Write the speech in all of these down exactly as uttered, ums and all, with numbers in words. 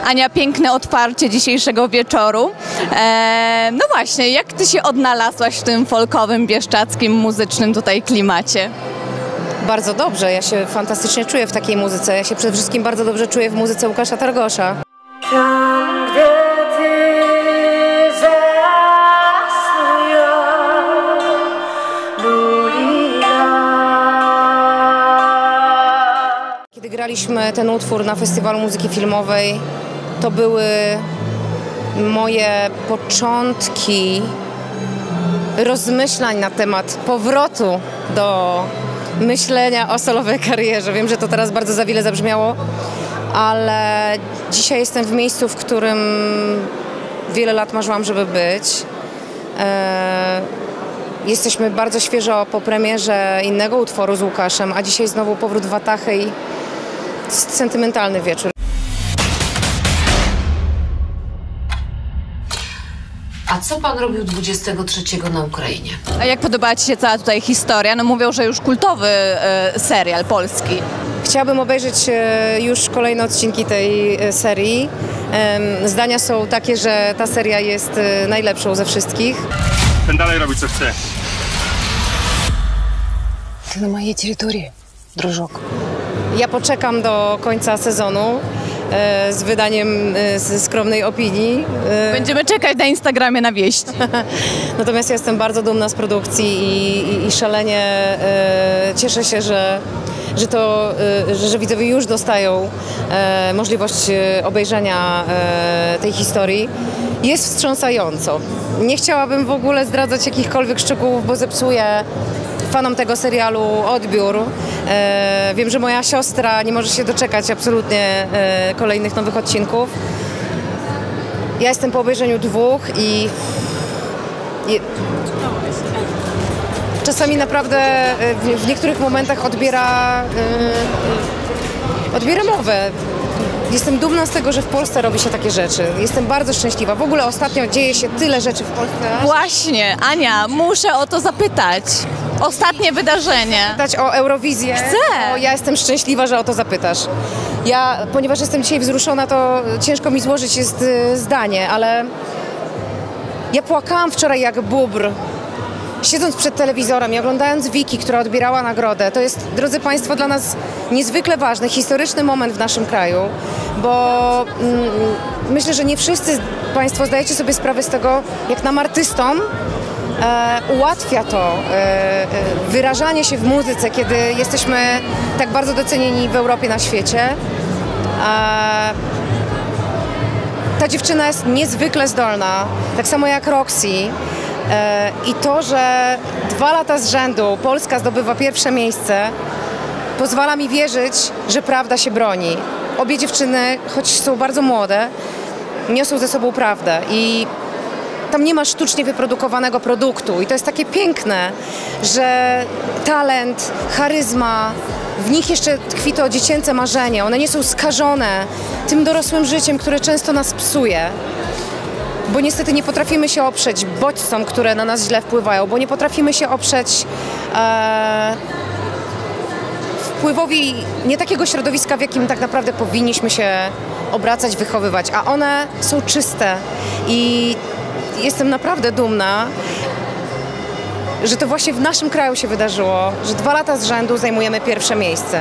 Ania, piękne otwarcie dzisiejszego wieczoru. E, no właśnie, jak ty się odnalazłaś w tym folkowym, bieszczackim, muzycznym tutaj klimacie? Bardzo dobrze, ja się fantastycznie czuję w takiej muzyce. Ja się przede wszystkim bardzo dobrze czuję w muzyce Łukasza Targosza. Tam, gdzie ty zasnują, kiedy graliśmy ten utwór na Festiwalu Muzyki Filmowej, to były moje początki rozmyślań na temat powrotu do myślenia o solowej karierze. Wiem, że to teraz bardzo za wiele zabrzmiało, ale dzisiaj jestem w miejscu, w którym wiele lat marzyłam, żeby być. E, jesteśmy bardzo świeżo po premierze innego utworu z Łukaszem, a dzisiaj znowu powrót w Watachę i sentymentalny wieczór. A co pan robił dwudziestego trzeciego na Ukrainie? A jak podobała ci się cała tutaj historia? No mówią, że już kultowy e, serial polski. Chciałabym obejrzeć e, już kolejne odcinki tej e, serii. E, zdania są takie, że ta seria jest e, najlepszą ze wszystkich. Ten dalej robi co chce. Ty na mojej terytorii, drużok. Ja poczekam do końca sezonu e, z wydaniem e, z skromnej opinii. E, Będziemy czekać na Instagramie na wieść. Natomiast ja jestem bardzo dumna z produkcji i, i, i szalenie e, cieszę się, że, że, to, e, że, że widzowie już dostają e, możliwość e, obejrzenia e, tej historii. Jest wstrząsająco. Nie chciałabym w ogóle zdradzać jakichkolwiek szczegółów, bo zepsuję fanom tego serialu odbiór. E, wiem, że moja siostra nie może się doczekać absolutnie e, kolejnych nowych odcinków. Ja jestem po obejrzeniu dwóch i, i czasami naprawdę w, w niektórych momentach odbiera, e, odbiera mowę. Jestem dumna z tego, że w Polsce robi się takie rzeczy. Jestem bardzo szczęśliwa. W ogóle ostatnio dzieje się tyle rzeczy w Polsce. Właśnie, Ania, muszę o to zapytać. Ostatnie wydarzenie. Zapytać o Eurowizję. Chcę. Bo ja jestem szczęśliwa, że o to zapytasz. Ja, ponieważ jestem dzisiaj wzruszona, to ciężko mi złożyć jest y, zdanie, ale ja płakałam wczoraj jak bóbr, siedząc przed telewizorem i oglądając Wiki, która odbierała nagrodę. To jest, drodzy Państwo, dla nas niezwykle ważny, historyczny moment w naszym kraju, bo mm, myślę, że nie wszyscy Państwo zdajecie sobie sprawę z tego, jak nam artystom e, ułatwia to e, wyrażanie się w muzyce, kiedy jesteśmy tak bardzo docenieni w Europie, na świecie. E, ta dziewczyna jest niezwykle zdolna, tak samo jak Roxy. I to, że dwa lata z rzędu Polska zdobywa pierwsze miejsce, pozwala mi wierzyć, że prawda się broni. Obie dziewczyny, choć są bardzo młode, niosą ze sobą prawdę i tam nie ma sztucznie wyprodukowanego produktu. I to jest takie piękne, że talent, charyzma, w nich jeszcze tkwi to dziecięce marzenie. One nie są skażone tym dorosłym życiem, które często nas psuje. Bo niestety nie potrafimy się oprzeć bodźcom, które na nas źle wpływają, bo nie potrafimy się oprzeć e, wpływowi nie takiego środowiska, w jakim tak naprawdę powinniśmy się obracać, wychowywać, a one są czyste i jestem naprawdę dumna, że to właśnie w naszym kraju się wydarzyło, że dwa lata z rzędu zajmujemy pierwsze miejsce.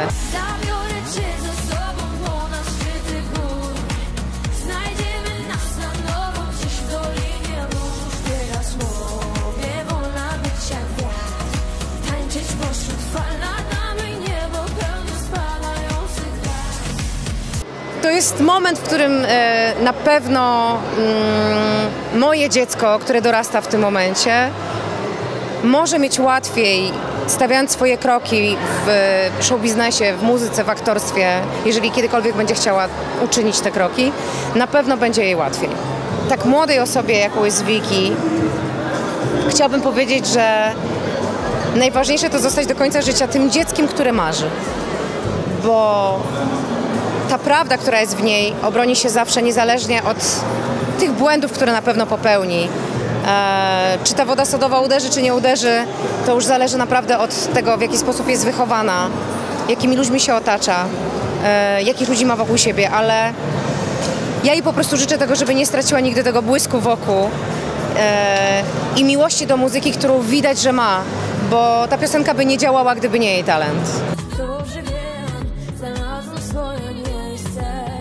To jest moment, w którym e, na pewno mm, moje dziecko, które dorasta w tym momencie, może mieć łatwiej, stawiając swoje kroki w showbiznesie, w muzyce, w aktorstwie, jeżeli kiedykolwiek będzie chciała uczynić te kroki, na pewno będzie jej łatwiej. Tak młodej osobie, jaką jest Wiki, chciałabym powiedzieć, że najważniejsze to zostać do końca życia tym dzieckiem, które marzy. Bo ta prawda, która jest w niej, obroni się zawsze niezależnie od tych błędów, które na pewno popełni. E, czy ta woda sodowa uderzy, czy nie uderzy, to już zależy naprawdę od tego, w jaki sposób jest wychowana, jakimi ludźmi się otacza, e, jakich ludzi ma wokół siebie, ale Ja jej po prostu życzę tego, żeby nie straciła nigdy tego błysku wokół e, i miłości do muzyki, którą widać, że ma, bo ta piosenka by nie działała, gdyby nie jej talent. Dobrze wiem, znalazłam swoje miejsce.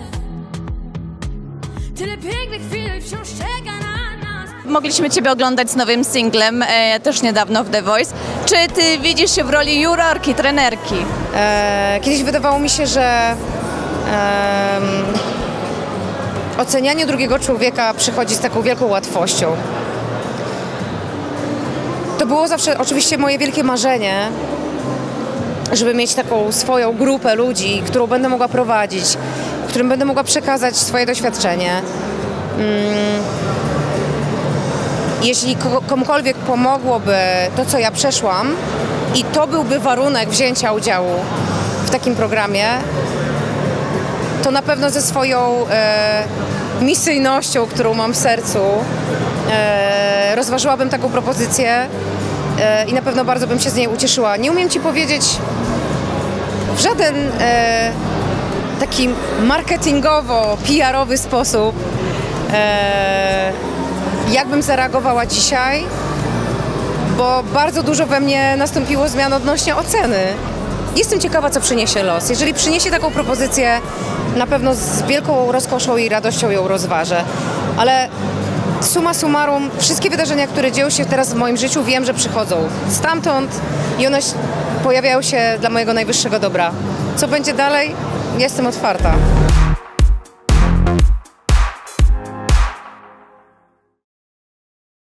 Tyle pięknych chwil wciąż czeka na nas. Mogliśmy Ciebie oglądać z nowym singlem, e, też niedawno w The Voice. Czy Ty widzisz się w roli jurorki, trenerki? E, kiedyś wydawało mi się, że em, ocenianie drugiego człowieka przychodzi z taką wielką łatwością. To było zawsze oczywiście moje wielkie marzenie, żeby mieć taką swoją grupę ludzi, którą będę mogła prowadzić, którym będę mogła przekazać swoje doświadczenie. Mm. Jeśli komukolwiek pomogłoby to, co ja przeszłam, i to byłby warunek wzięcia udziału w takim programie, to na pewno ze swoją e, misyjnością, którą mam w sercu, e, rozważyłabym taką propozycję e, i na pewno bardzo bym się z niej ucieszyła. Nie umiem Ci powiedzieć w żaden e, taki marketingowo-P R-owy sposób, e, jak bym zareagowała dzisiaj, bo bardzo dużo we mnie nastąpiło zmian odnośnie oceny. Jestem ciekawa, co przyniesie los. Jeżeli przyniesie taką propozycję, na pewno z wielką rozkoszą i radością ją rozważę. Ale summa summarum, wszystkie wydarzenia, które dzieją się teraz w moim życiu, wiem, że przychodzą stamtąd i one pojawiają się dla mojego najwyższego dobra. Co będzie dalej? Jestem otwarta.